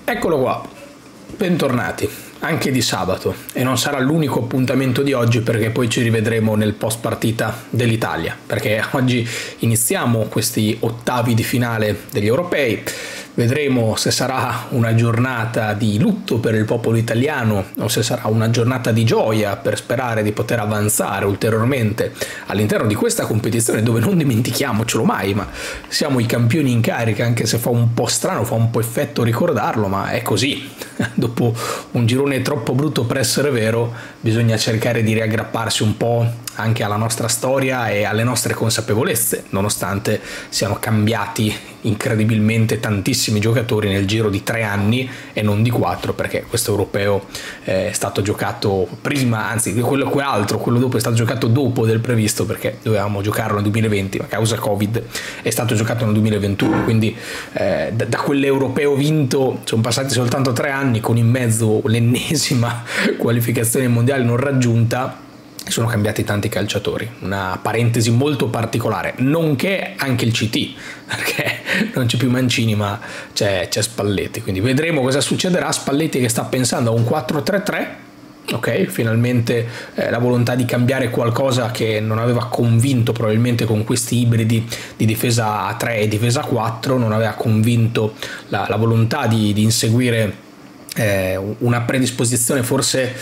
Eccolo qua, bentornati, anche di sabato, e non sarà l'unico appuntamento di oggi perché poi ci rivedremo nel post partita dell'Italia, perché oggi iniziamo questi ottavi di finale degli europei. Vedremo se sarà una giornata di lutto per il popolo italiano o se sarà una giornata di gioia per sperare di poter avanzare ulteriormente all'interno di questa competizione dove, non dimentichiamocelo mai, ma siamo i campioni in carica, anche se fa un po' strano, fa un po' effetto ricordarlo, ma è così. Dopo un girone troppo brutto per essere vero, bisogna cercare di riaggrapparsi un po' anche alla nostra storia e alle nostre consapevolezze, nonostante siano cambiati incredibilmente tantissimi giocatori nel giro di 3 anni e non di 4, perché questo europeo è stato giocato prima, anzi quello dopo è stato giocato dopo del previsto, perché dovevamo giocarlo nel 2020, ma a causa Covid è stato giocato nel 2021, quindi da quell'europeo vinto sono passati soltanto 3 anni, con in mezzo l'ennesima qualificazione mondiale non raggiunta. Sono cambiati tanti calciatori, una parentesi molto particolare, nonché anche il CT, perché non c'è più Mancini ma c'è Spalletti, quindi vedremo cosa succederà. Spalletti che sta pensando a un 4-3-3, ok, finalmente la volontà di cambiare qualcosa che non aveva convinto probabilmente con questi ibridi di difesa a 3 e difesa a 4, non aveva convinto la volontà di inseguire una predisposizione forse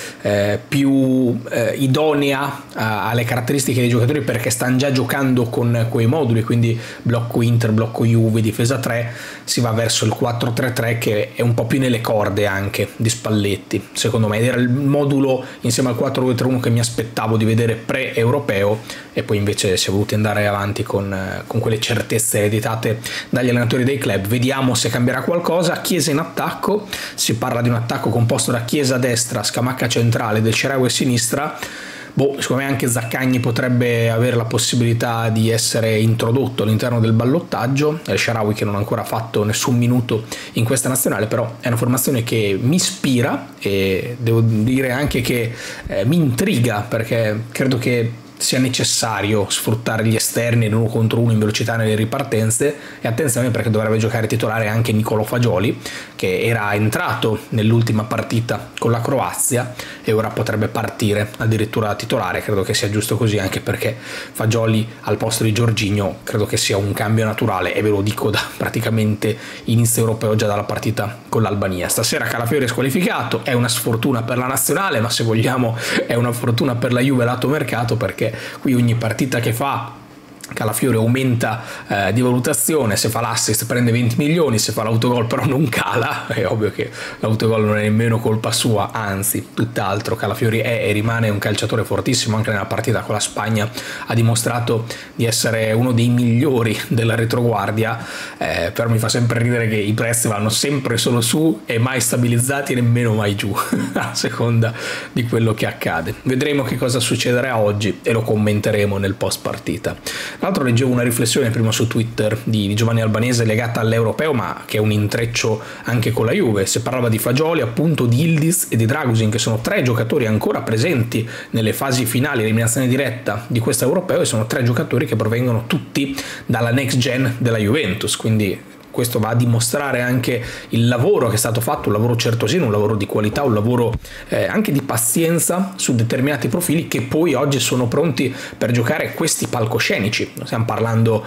più idonea alle caratteristiche dei giocatori, perché stanno già giocando con quei moduli, quindi blocco Inter, blocco Juve, difesa 3, si va verso il 4-3-3 che è un po' più nelle corde anche di Spalletti, secondo me, ed era il modulo insieme al 4-2-3-1 che mi aspettavo di vedere pre-europeo, e poi invece si è voluti andare avanti con quelle certezze ereditate dagli allenatori dei club. Vediamo se cambierà qualcosa. Chiesa in attacco, si parla di un attacco composto da Chiesa a destra, Scamacca centrale, Del Shaarawy a sinistra. Secondo me anche Zaccagni potrebbe avere la possibilità di essere introdotto all'interno del ballottaggio. Del Shaarawy che non ha ancora fatto nessun minuto in questa nazionale, però è una formazione che mi ispira e devo dire anche che mi intriga, perché credo che sia necessario sfruttare gli esterni l'uno contro uno in velocità nelle ripartenze. E attenzione, perché dovrebbe giocare titolare anche Nicolò Fagioli, che era entrato nell'ultima partita con la Croazia e ora potrebbe partire addirittura titolare. Credo che sia giusto così, anche perché Fagioli al posto di Jorginho credo che sia un cambio naturale, e ve lo dico da praticamente inizio europeo, già dalla partita con l'Albania. Stasera Calafiori è squalificato, è una sfortuna per la nazionale, ma se vogliamo è una fortuna per la Juve lato mercato, perché qui ogni partita che fa Calafiori aumenta di valutazione. Se fa l'assist prende 20 milioni, se fa l'autogol però non cala. È ovvio che l'autogol non è nemmeno colpa sua, anzi tutt'altro. Calafiori è e rimane un calciatore fortissimo, anche nella partita con la Spagna ha dimostrato di essere uno dei migliori della retroguardia, però mi fa sempre ridere che i prezzi vanno sempre solo su e mai stabilizzati, nemmeno mai giù a seconda di quello che accade. Vedremo che cosa succederà oggi e lo commenteremo nel post partita. Tra l'altro leggevo una riflessione prima su Twitter di Giovanni Albanese legata all'europeo, ma che è un intreccio anche con la Juve. Si parlava di Fagioli, appunto, di Yildiz e di Dragusin, che sono 3 giocatori ancora presenti nelle fasi finali, eliminazione diretta di questo europeo, e sono 3 giocatori che provengono tutti dalla next gen della Juventus, quindi questo va a dimostrare anche il lavoro che è stato fatto, un lavoro certosino, un lavoro di qualità, un lavoro anche di pazienza su determinati profili, che poi oggi sono pronti per giocare questi palcoscenici. Stiamo parlando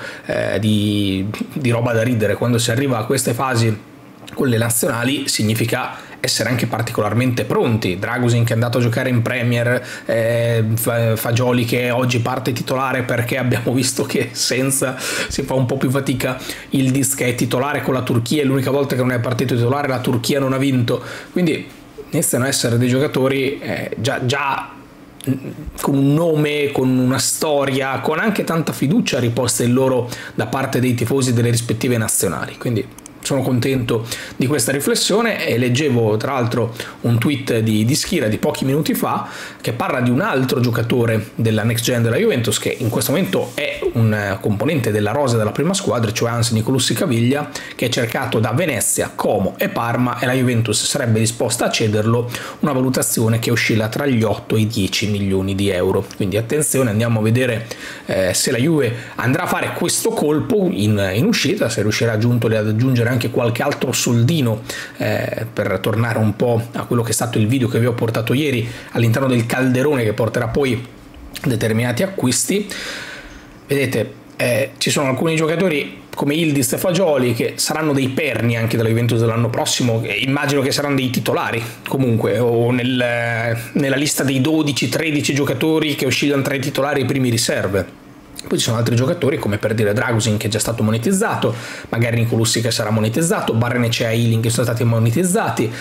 di roba da ridere. Quando si arriva a queste fasi con le nazionali significa essere anche particolarmente pronti. Dragusin che è andato a giocare in Premier, Fagioli che oggi parte titolare perché abbiamo visto che senza si fa un po' più fatica, Yildiz che è titolare con la Turchia, e l'unica volta che non è partito titolare la Turchia non ha vinto, quindi iniziano a essere dei giocatori già con un nome, con una storia, con anche tanta fiducia riposta in loro da parte dei tifosi delle rispettive nazionali. Quindi sono contento di questa riflessione. E leggevo tra l'altro un tweet di Schira di pochi minuti fa che parla di un altro giocatore della next gen della Juventus, che in questo momento è un componente della rosa della prima squadra, cioè Hans Nicolussi Caviglia, che è cercato da Venezia, Como e Parma, e la Juventus sarebbe disposta a cederlo, una valutazione che oscilla tra gli 8 e i 10 milioni di euro. Quindi attenzione, andiamo a vedere se la Juve andrà a fare questo colpo in uscita, se riuscirà ad aggiungere anche qualche altro soldino per tornare un po' a quello che è stato il video che vi ho portato ieri all'interno del calderone che porterà poi determinati acquisti. Vedete, ci sono alcuni giocatori come Yildiz e Fagioli che saranno dei perni anche della Juventus dell'anno prossimo, immagino che saranno dei titolari comunque, o nella lista dei 12-13 giocatori che oscillano tra i titolari e i primi riserve. Poi ci sono altri giocatori come per dire Dragusin, che è già stato monetizzato, magari Nicolussi che sarà monetizzato, Barrenechea e Ayling che sono stati monetizzati.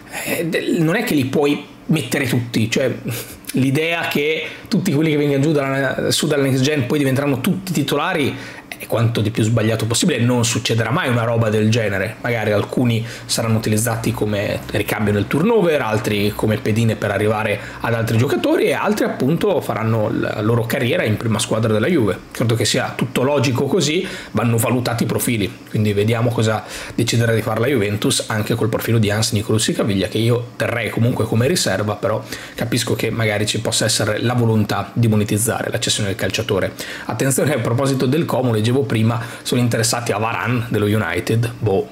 Non è che li puoi mettere tutti, cioè l'idea che tutti quelli che vengono su dalla next gen poi diventeranno tutti titolari è quanto di più sbagliato possibile. Non succederà mai una roba del genere. Magari alcuni saranno utilizzati come ricambio nel turnover, altri come pedine per arrivare ad altri giocatori e altri appunto faranno la loro carriera in prima squadra della Juve. Credo che sia tutto logico così, vanno valutati i profili, quindi vediamo cosa deciderà di fare la Juventus anche col profilo di Hans Nicolussi Caviglia, che io terrei comunque come riserva, però capisco che magari ci possa essere la volontà di monetizzare la cessione del calciatore. Attenzione, a proposito del Como, leggevo prima, sono interessati a Varane dello United,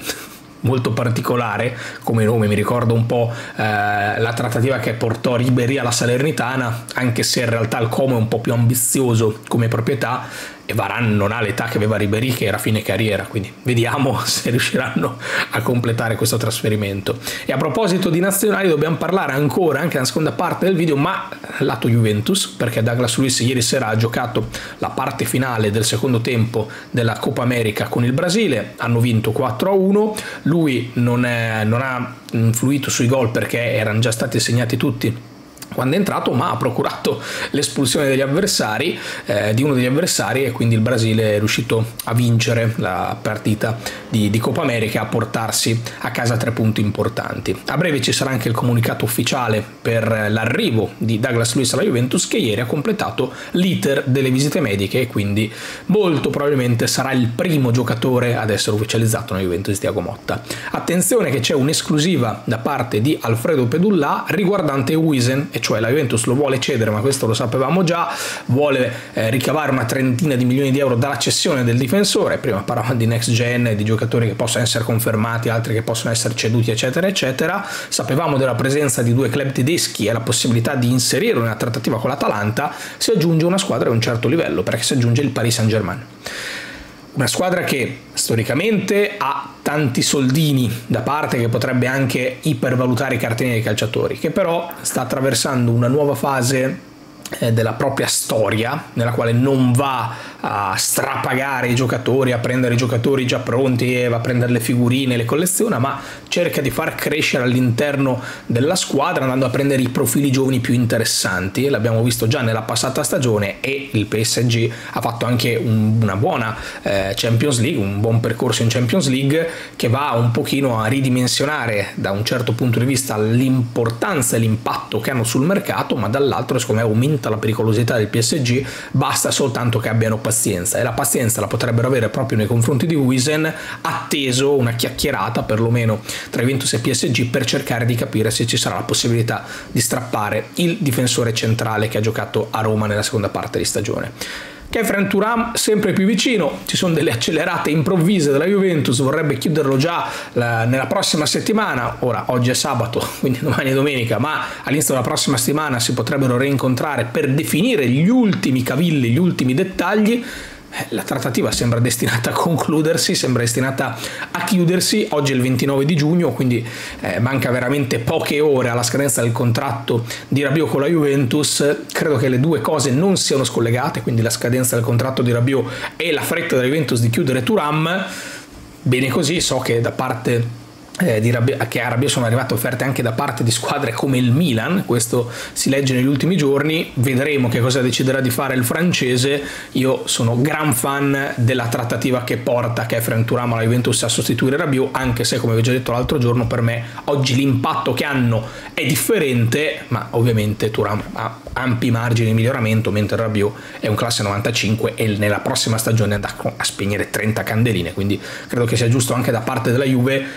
molto particolare come nome, mi ricorda un po' la trattativa che portò Ribéry alla Salernitana, anche se in realtà il Como è un po' più ambizioso come proprietà e Varane non ha l'età che aveva Ribéry, che era a fine carriera, quindi vediamo se riusciranno a completare questo trasferimento. E a proposito di nazionali dobbiamo parlare ancora, anche nella seconda parte del video, ma lato Juventus, perché Douglas Luiz ieri sera ha giocato la parte finale del secondo tempo della Coppa America con il Brasile, hanno vinto 4-1, lui non ha influito sui gol perché erano già stati segnati tutti quando è entrato, ma ha procurato l'espulsione degli avversari, di uno degli avversari, e quindi il Brasile è riuscito a vincere la partita di Coppa America e a portarsi a casa 3 punti importanti. A breve ci sarà anche il comunicato ufficiale per l'arrivo di Douglas Luiz alla Juventus, che ieri ha completato l'iter delle visite mediche e quindi molto probabilmente sarà il primo giocatore ad essere ufficializzato nella Juventus di Thiago Motta. Attenzione che c'è un'esclusiva da parte di Alfredo Pedullà riguardante Huijsen, e cioè la Juventus lo vuole cedere, ma questo lo sapevamo già, vuole ricavare una trentina di milioni di euro dalla cessione del difensore. Prima parlavamo di next gen, di giocatori che possono essere confermati, altri che possono essere ceduti, eccetera eccetera. Sapevamo della presenza di 2 club tedeschi e la possibilità di inserirlo nella trattativa con l'Atalanta. Si aggiunge una squadra di un certo livello, perché si aggiunge il Paris Saint-Germain, una squadra che storicamente ha tanti soldini da parte, che potrebbe anche ipervalutare i cartini dei calciatori, che però sta attraversando una nuova fase della propria storia, nella quale non va a strapagare i giocatori, a prendere i giocatori già pronti e va a prendere le figurine, le colleziona, ma cerca di far crescere all'interno della squadra andando a prendere i profili giovani più interessanti. L'abbiamo visto già nella passata stagione e il PSG ha fatto anche una buona Champions League, un buon percorso in Champions League, che va un pochino a ridimensionare da un certo punto di vista l'importanza e l'impatto che hanno sul mercato, ma dall'altro secondo me aumenta la pericolosità del PSG. Basta soltanto che abbiano pazienza, e la pazienza la potrebbero avere proprio nei confronti di Huijsen, atteso una chiacchierata perlomeno tra Juventus e PSG per cercare di capire se ci sarà la possibilità di strappare il difensore centrale che ha giocato a Roma nella seconda parte di stagione. Khéphren Thuram sempre più vicino, ci sono delle accelerate improvvise della Juventus, vorrebbe chiuderlo già nella prossima settimana. Ora oggi è sabato, quindi domani è domenica, ma all'inizio della prossima settimana si potrebbero rincontrare per definire gli ultimi cavilli, gli ultimi dettagli. La trattativa sembra destinata a concludersi, sembra destinata a chiudersi. Oggi è il 29 di giugno, quindi manca veramente poche ore alla scadenza del contratto di Rabiot con la Juventus. Credo che le due cose non siano scollegate, quindi la scadenza del contratto di Rabiot e la fretta della Juventus di chiudere Thuram. Bene così. So che da parte che a Rabiot sono arrivate offerte anche da parte di squadre come il Milan, questo si legge negli ultimi giorni. Vedremo che cosa deciderà di fare il francese. Io sono gran fan della trattativa che porta Khéphren Thuram alla Juventus a sostituire Rabiot, anche se, come vi ho già detto l'altro giorno, per me oggi l'impatto che hanno è differente, ma ovviamente Thuram ha ampi margini di miglioramento, mentre Rabiot è un classe 95 e nella prossima stagione andrà a spegnere 30 candeline, quindi credo che sia giusto anche da parte della Juve rinunciare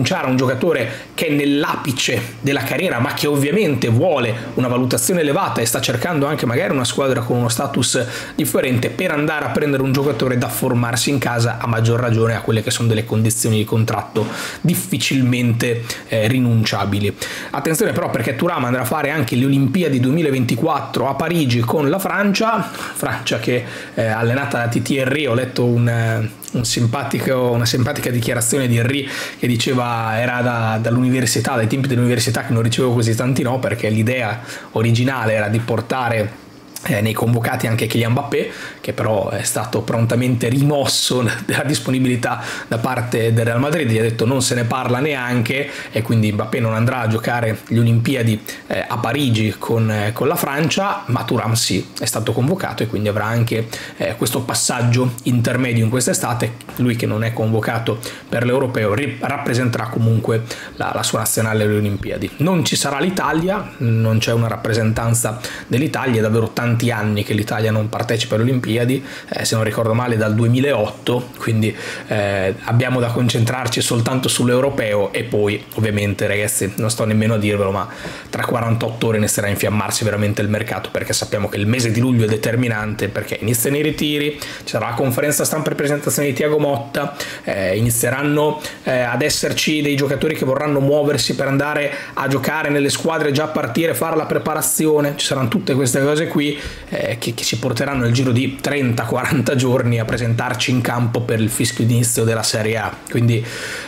rinunciare a un giocatore che è nell'apice della carriera, ma che ovviamente vuole una valutazione elevata e sta cercando anche magari una squadra con uno status differente, per andare a prendere un giocatore da formarsi in casa, a maggior ragione a quelle che sono delle condizioni di contratto difficilmente rinunciabili. Attenzione però, perché Thuram andrà a fare anche le Olimpiadi 2024 a Parigi con la Francia che allenata da Titi Henry. Ho letto una simpatica dichiarazione di Henry che diceva era dall'università, dai tempi dell'università, che non ricevevo così tanti no, perché l'idea originale era di portare nei convocati anche Kylian Mbappé, che però è stato prontamente rimosso della disponibilità da parte del Real Madrid. Gli ha detto non se ne parla neanche, e quindi Mbappé non andrà a giocare le Olimpiadi a Parigi con la Francia, ma Thuram sì, è stato convocato, e quindi avrà anche questo passaggio intermedio in quest'estate. Lui, che non è convocato per l'Europeo, rappresenterà comunque la sua nazionale alle Olimpiadi. Non ci sarà l'Italia, non c'è una rappresentanza dell'Italia, è davvero tanti anni che l'Italia non partecipa alle Olimpiadi, se non ricordo male dal 2008, quindi abbiamo da concentrarci soltanto sull'Europeo, e poi ovviamente, ragazzi, non sto nemmeno a dirvelo, ma tra 48 ore inizierà a infiammarsi veramente il mercato, perché sappiamo che il mese di luglio è determinante, perché iniziano i ritiri, ci sarà la conferenza stampa e presentazione di Thiago Motta, inizieranno ad esserci dei giocatori che vorranno muoversi per andare a giocare nelle squadre, già a partire, fare la preparazione. Ci saranno tutte queste cose qui che ci porteranno nel giro di 30-40 giorni a presentarci in campo per il fischio d'inizio della Serie A. Quindi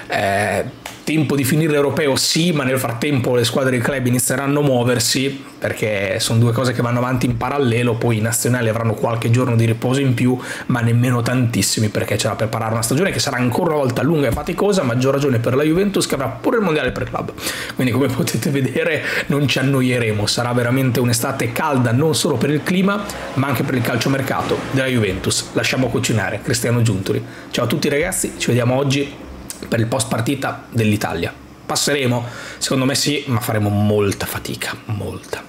tempo di finire l'Europeo sì, ma nel frattempo le squadre di club inizieranno a muoversi, perché sono due cose che vanno avanti in parallelo. Poi i nazionali avranno qualche giorno di riposo in più, ma nemmeno tantissimi, perché c'è da preparare una stagione che sarà ancora una volta lunga e faticosa, a maggior ragione per la Juventus, che avrà pure il mondiale per club. Quindi, come potete vedere, non ci annoieremo, sarà veramente un'estate calda, non solo per il clima ma anche per il calciomercato della Juventus. Lasciamo cucinare Cristiano Giuntoli. Ciao a tutti ragazzi, ci vediamo oggi per il post partita dell'Italia. Passeremo? Secondo me sì, ma faremo molta fatica, molta.